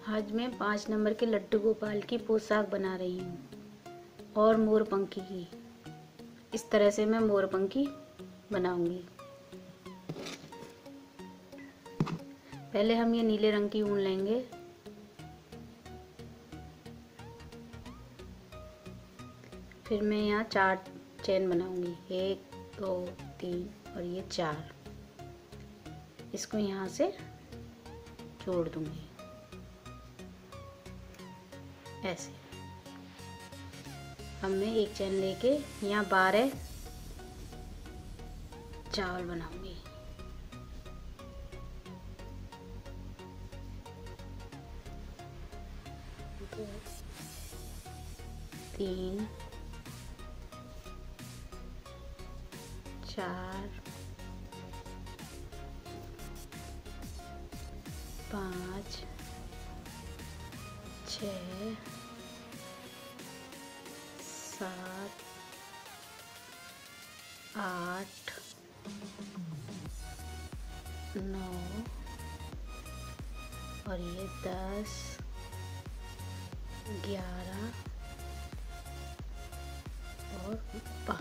आज मैं 5 नंबर के लड्डू गोपाल की पोशाक बना रही हूँ और मोरपंखी की। इस तरह से मैं मोरपंखी बनाऊंगी। पहले हम ये नीले रंग की ऊन लेंगे। फिर मैं यहाँ 4 चेन बनाऊंगी, 1 2 3 और ये 4। इसको यहाँ से जोड़ दूंगी ऐसे। अब मैं एक चेन लेके यहाँ 12 चावल बनाऊंगी। तीन, 4, 5, 6, 7, 8, 9 और ये 10, 11 और 12।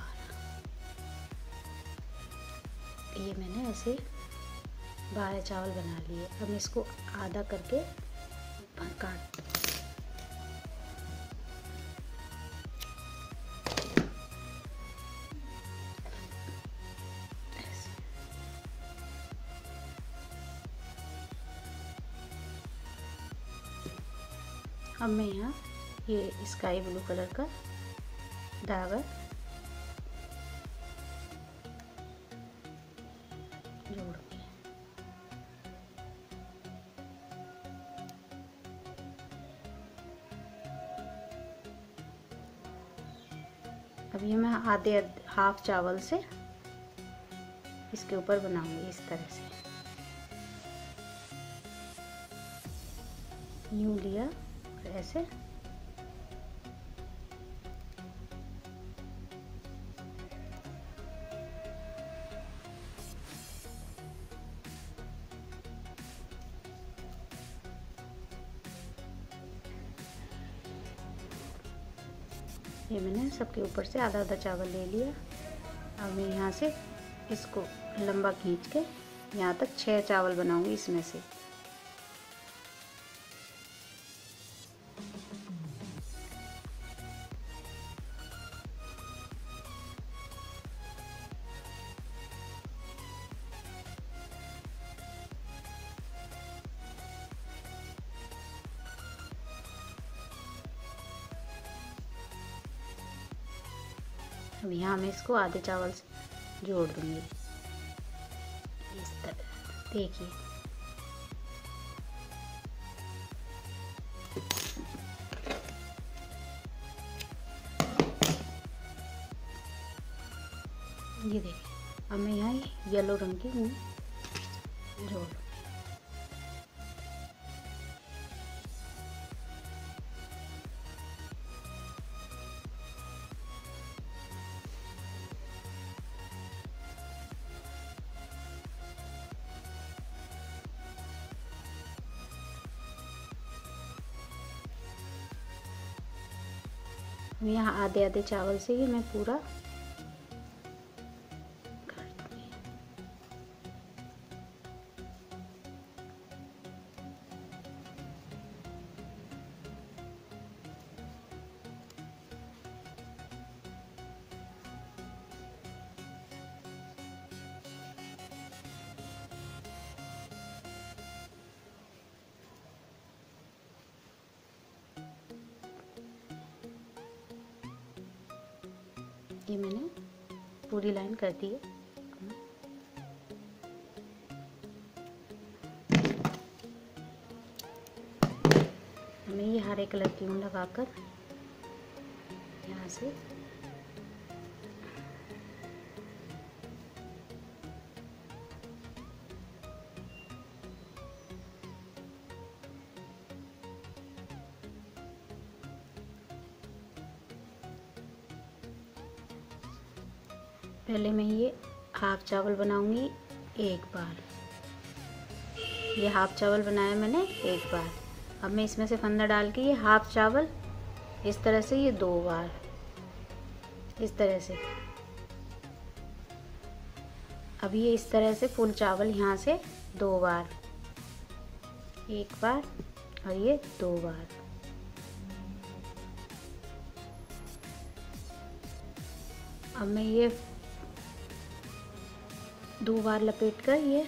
ये मैंने ऐसे 12 चावल बना लिए। अब इसको आधा करके काट। अब मैं यहाँ ये स्काई ब्लू कलर का धागा जोड़ूंगी। अब ये मैं आधे हाफ चावल से इसके ऊपर बनाऊंगी इस तरह से। यूं लिया और ऐसे ये मैंने सबके ऊपर से आधा आधा चावल ले लिया। अब मैं यहाँ से इसको लंबा खींच के यहाँ तक 6 चावल बनाऊंगी इसमें से। अब यहाँ मैं इसको आधे चावल से जोड़ दूंगी इस तरह। देखिए ये देखिए। अब मैं यहाँ येलो रंग की ऊन जोड़। यहाँ आधे आधे चावल से ही मैं पूरा कर दूंगी। ये मैंने पूरी लाइन कर दी है। मैं ये हरे कलर की ऊन लगाकर यहाँ से पहले मैं ये हाफ चावल बनाऊंगी एक बार। ये हाफ चावल बनाया मैंने एक बार। अब मैं इसमें से फंदा डाल के ये हाफ चावल इस तरह से, ये 2 बार इस तरह से, अब ये इस तरह से फुल चावल यहाँ से 2 बार, 1 बार और ये 2 बार। अब मैं ये 2 बार लपेट कर ये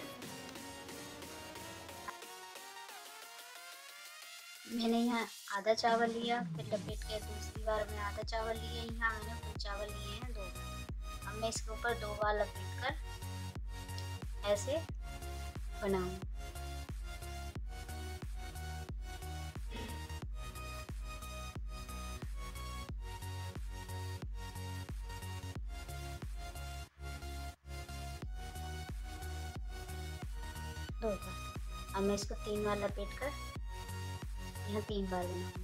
मैंने यहाँ आधा चावल लिया, फिर लपेट के दूसरी बार में आधा चावल लिए, यहाँ मैंने फुल चावल लिए हैं 2 बार। अब मैं इसके ऊपर 2 बार लपेट कर ऐसे बनाऊँ। दो बार। अब मैं इसको 3 बार लपेट कर यहाँ 3 बार बनाऊंगी।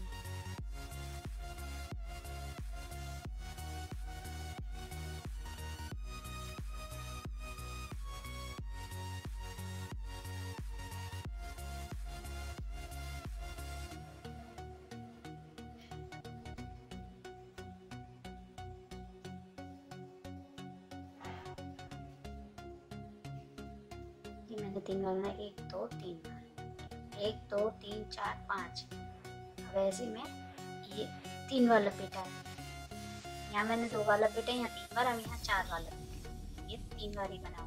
ये मैंने 3 बार बनाया, 1 2 3 बार, 1 2 3 4 5। अब ऐसे में ये 3 बार लपेटा है, यहाँ मैंने 2 बार लपेटा, यहाँ 3 बार, अब यहाँ 4 बार लपेटा, ये 3 बार ही बनाऊंगी।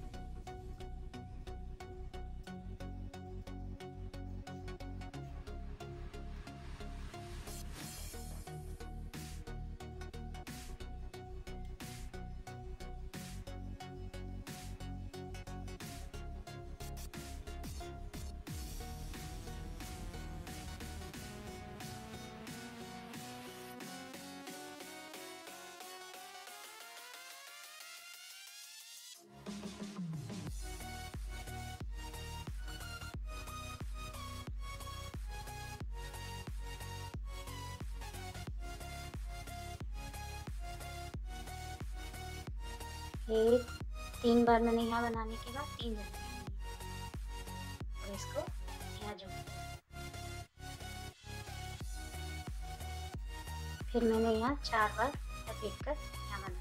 एक 3 बार मैंने यहाँ बनाने के बाद 3 जगह और इसको यहाँ जोड़, फिर मैंने यहाँ 4 बार लपेट कर यहाँ बना।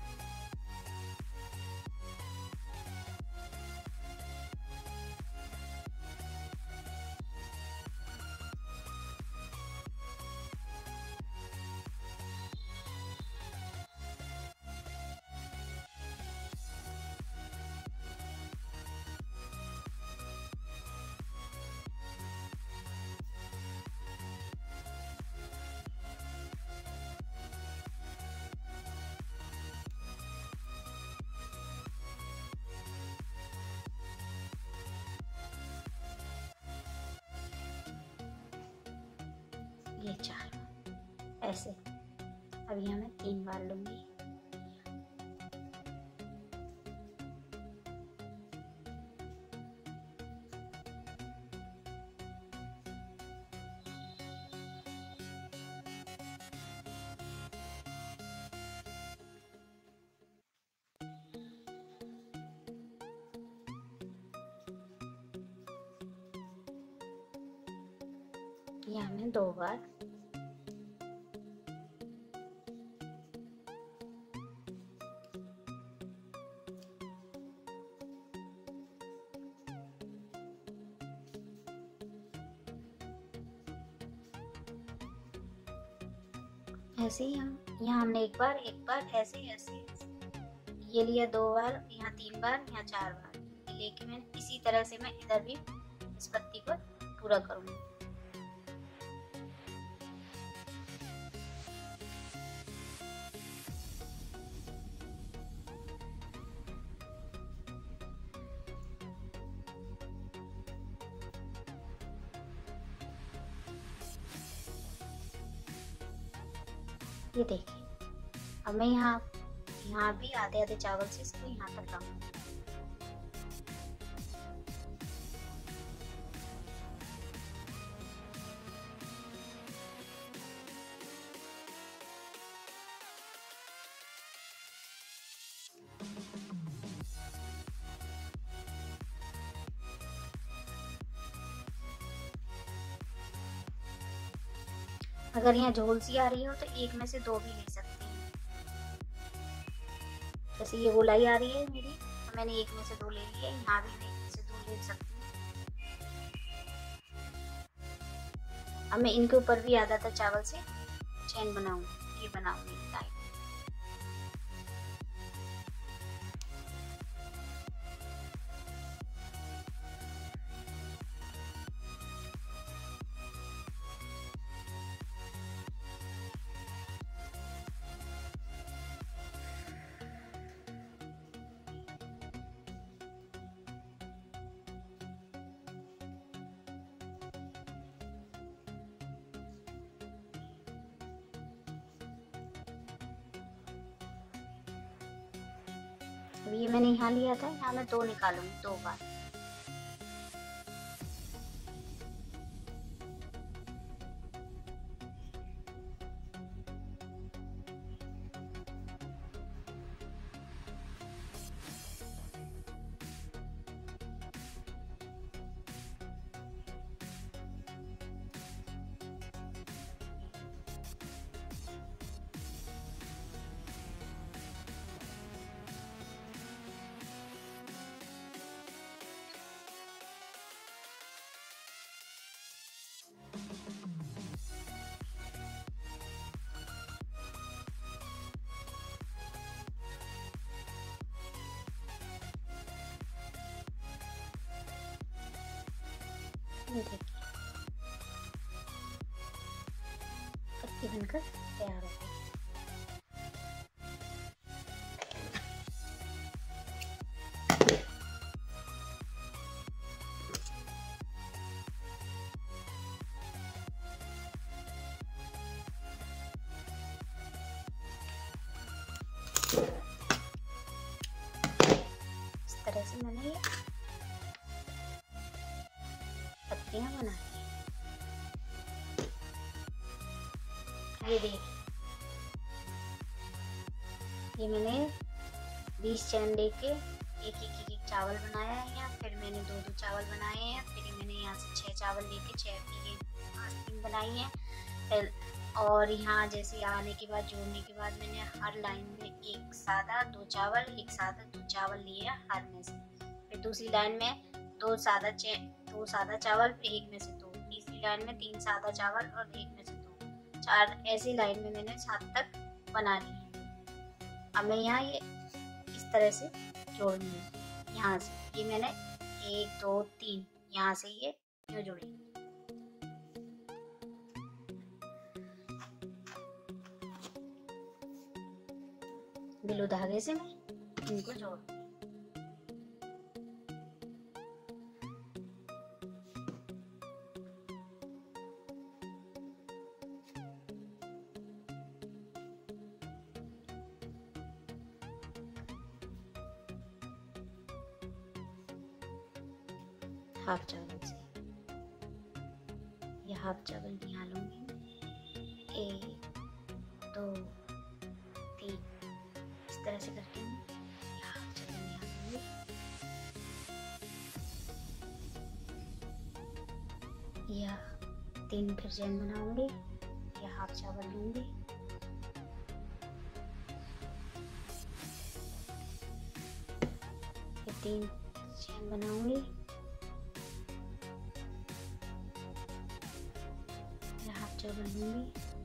ये 4 ऐसे। अब यहाँ मैं 3 बार लूंगी। यहाँ मैं 2 बार ऐसे ही हम यहाँ हमने एक बार ऐसे ऐसे ये लिया 2 बार, यहाँ 3 बार, यहाँ 4 बार लेके मैंने इसी तरह से मैं इधर भी इस पत्ती को पूरा करूँगी। ये देखिए, अब मैं यहाँ भी आधे आधे चावल से इसको यहाँ तक लाऊंगी। अगर यहाँ झोल सी आ रही हो तो एक में से दो भी ले सकते हैं। जैसे ये गोलाई आ रही है मेरी, तो मैंने एक में से दो ले लिया, यहाँ भी मैं एक में से दो ले सकती हूँ। अब मैं इनके ऊपर भी ज़्यादातर चावल से चैन बनाऊंगी, ये बनाऊंगी टाइप। अब ये मैंने यहाँ लिया था, यहाँ मैं दो निकालूंगी, दो बार। ये देखिए पत्ती बनकर तैयार हो गई। इस तरह से मैंने ये पत्तियां बना ली। ये देखिए, ये मैंने 20 चैन लेके एक चावल बनाया है यहाँ, फिर मैंने दो चावल बनाए हैं, फिर मैंने यहाँ से 6 चावल लेके 6 की आस्तीन बनाई है। फिर और यहाँ जैसे आने के बाद, जोड़ने के बाद मैंने हर लाइन में एक सादा दो चावल, एक सादा दो चावल लिए हर में से। फिर दूसरी लाइन में दो सादा चावल, फिर एक में से दो। तीसरी लाइन में 3 सादा चावल और एक में से 2, 4 ऐसी लाइन में मैंने 7 तक बना ली है। अब मैं यहाँ ये इस तरह से जोड़नी है। यहाँ से ये मैंने 1 2 3 यहाँ से ये यूँ जोड़ी। बिलू धागे से मैं इनको जोड़। हाफ चावल से या हाफ चावल यहाँ लूंगी, 1 2 3 इस तरह से करके हाफ चावल यहाँ लूंगी। या 3 फिर चैन बनाऊंगी या हाफ चावल लूंगी। फिर 3 चैन बनाऊंगी, चावल लूंगी।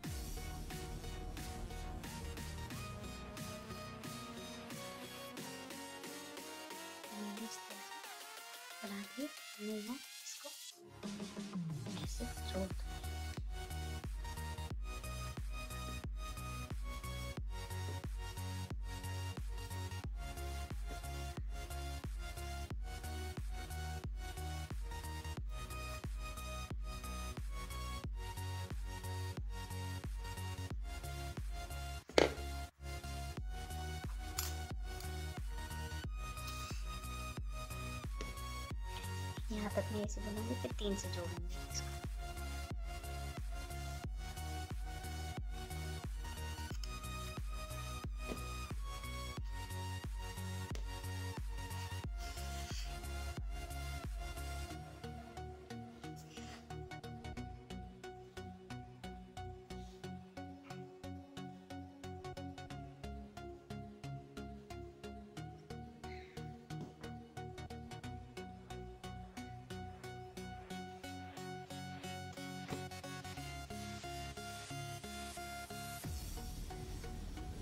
इस तरह से बना के मैं इसको ऐसे जोड़ दूंगी। यहाँ तक मैं ऐसे बनाऊंगी, फिर 3 से जोड़ूंगी इसको।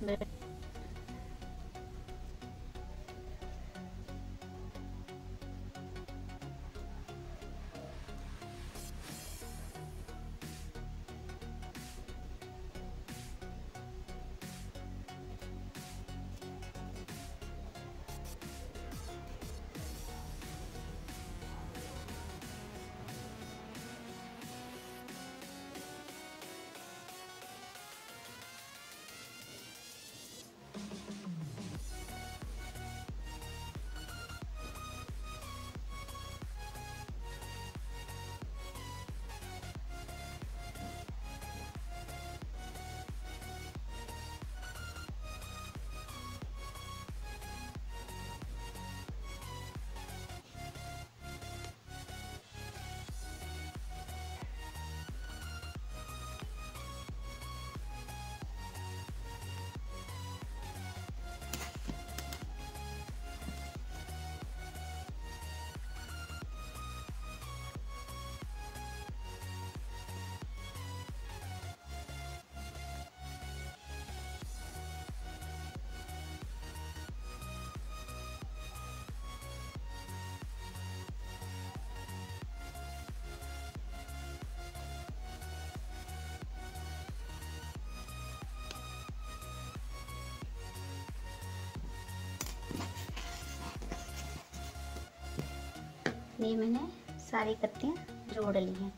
ये मैंने सारी कत्तियां जोड़ ली हैं।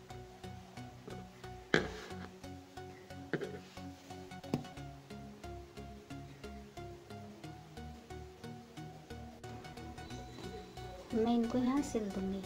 मैं इनको यहाँ सिल दूंगी।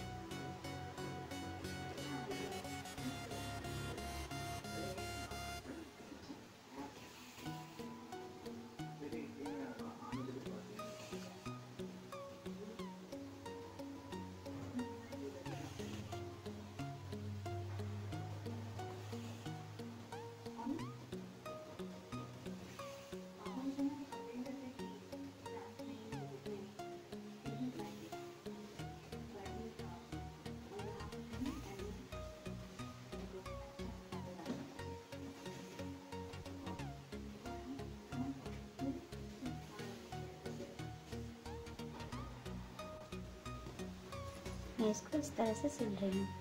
मैं इसको इस तरह से सिल रही हूँ।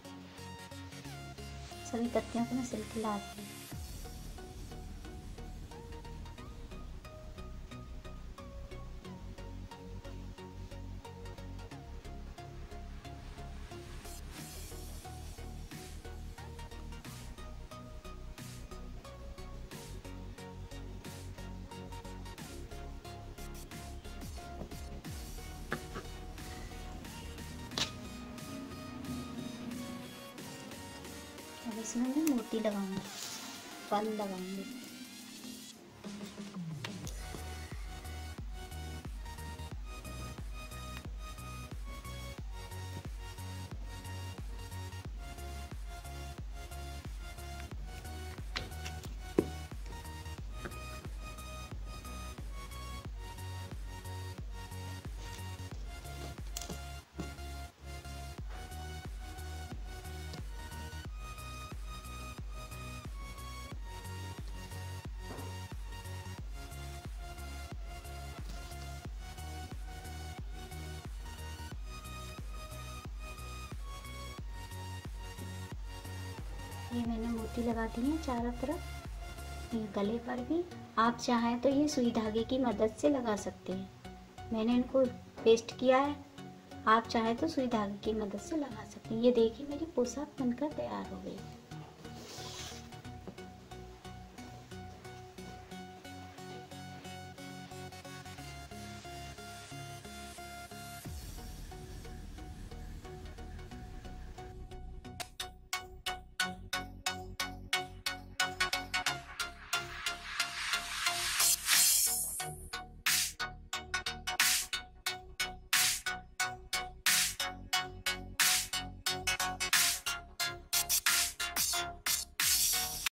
सभी कत्तियों को मैं सिल के लाती हूँ। इसमें मैं मोती लगाऊंगी, फल लगाऊंगी। ये मैंने मोती लगा दी है चारों तरफ, ये गले पर भी। आप चाहें तो ये सुई धागे की मदद से लगा सकते हैं। मैंने इनको पेस्ट किया है, आप चाहें तो सुई धागे की मदद से लगा सकते हैं। ये देखिए मेरी पोशाक बनकर तैयार हो गई।